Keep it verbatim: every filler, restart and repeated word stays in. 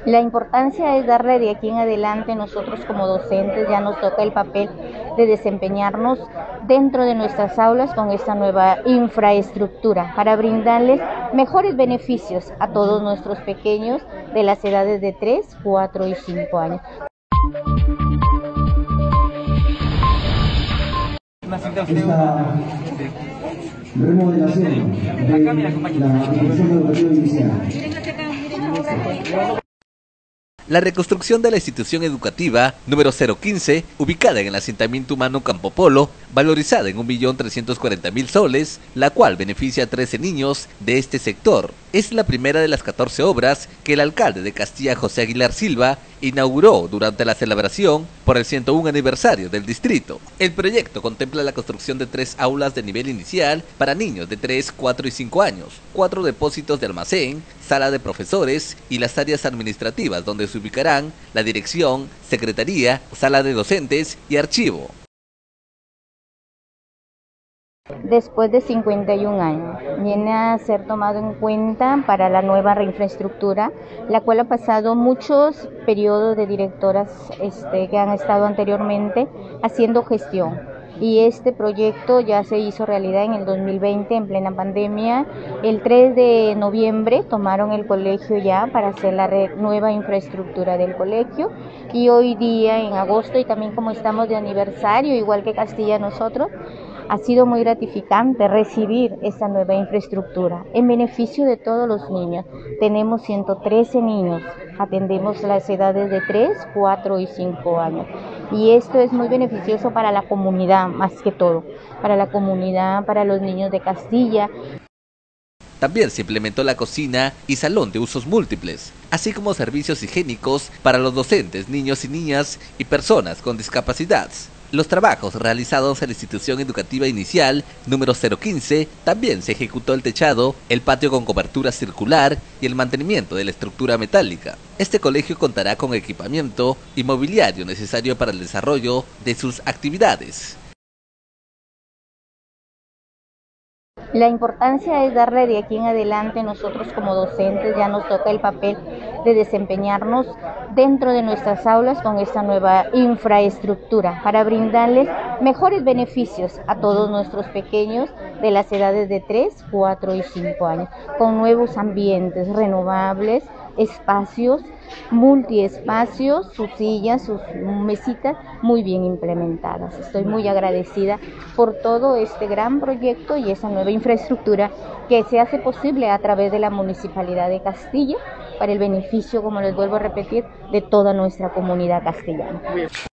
La importancia es darle de aquí en adelante, nosotros como docentes ya nos toca el papel de desempeñarnos dentro de nuestras aulas con esta nueva infraestructura para brindarles mejores beneficios a todos nuestros pequeños de las edades de tres, cuatro y cinco años. Esta remodelación de la institución educativa inicial. La reconstrucción de la institución educativa número cero quince, ubicada en el asentamiento humano Campo Polo, valorizada en un millón trescientos cuarenta mil soles, la cual beneficia a trece niños de este sector. Es la primera de las catorce obras que el alcalde de Castilla, José Aguilar Silva, inauguró durante la celebración por el ciento uno aniversario del distrito. El proyecto contempla la construcción de tres aulas de nivel inicial para niños de tres, cuatro y cinco años, cuatro depósitos de almacén, sala de profesores y las áreas administrativas donde se ubicarán la dirección, secretaría, sala de docentes y archivo. Después de cincuenta y un años, viene a ser tomado en cuenta para la nueva reinfraestructura, la cual ha pasado muchos periodos de directoras este, que han estado anteriormente haciendo gestión. Y este proyecto ya se hizo realidad en el dos mil veinte, en plena pandemia. El tres de noviembre tomaron el colegio ya para hacer la nueva infraestructura del colegio. Y hoy día, en agosto, y también como estamos de aniversario, igual que Castilla nosotros, ha sido muy gratificante recibir esta nueva infraestructura en beneficio de todos los niños. Tenemos ciento trece niños, atendemos las edades de tres, cuatro y cinco años. Y esto es muy beneficioso para la comunidad, más que todo, para la comunidad, para los niños de Castilla. También se implementó la cocina y salón de usos múltiples, así como servicios higiénicos para los docentes, niños y niñas y personas con discapacidad. Los trabajos realizados en la institución educativa inicial número cero quince, también se ejecutó el techado, el patio con cobertura circular y el mantenimiento de la estructura metálica. Este colegio contará con equipamiento y mobiliario necesario para el desarrollo de sus actividades. La importancia es darle de aquí en adelante, nosotros como docentes ya nos toca el papel de desempeñarnos dentro de nuestras aulas con esta nueva infraestructura para brindarles mejores beneficios a todos nuestros pequeños de las edades de tres, cuatro y cinco años, con nuevos ambientes renovables, espacios, multiespacios, sus sillas, sus mesitas muy bien implementadas. Estoy muy agradecida por todo este gran proyecto y esa nueva infraestructura que se hace posible a través de la Municipalidad de Castilla para el beneficio, como les vuelvo a repetir, de toda nuestra comunidad castellana.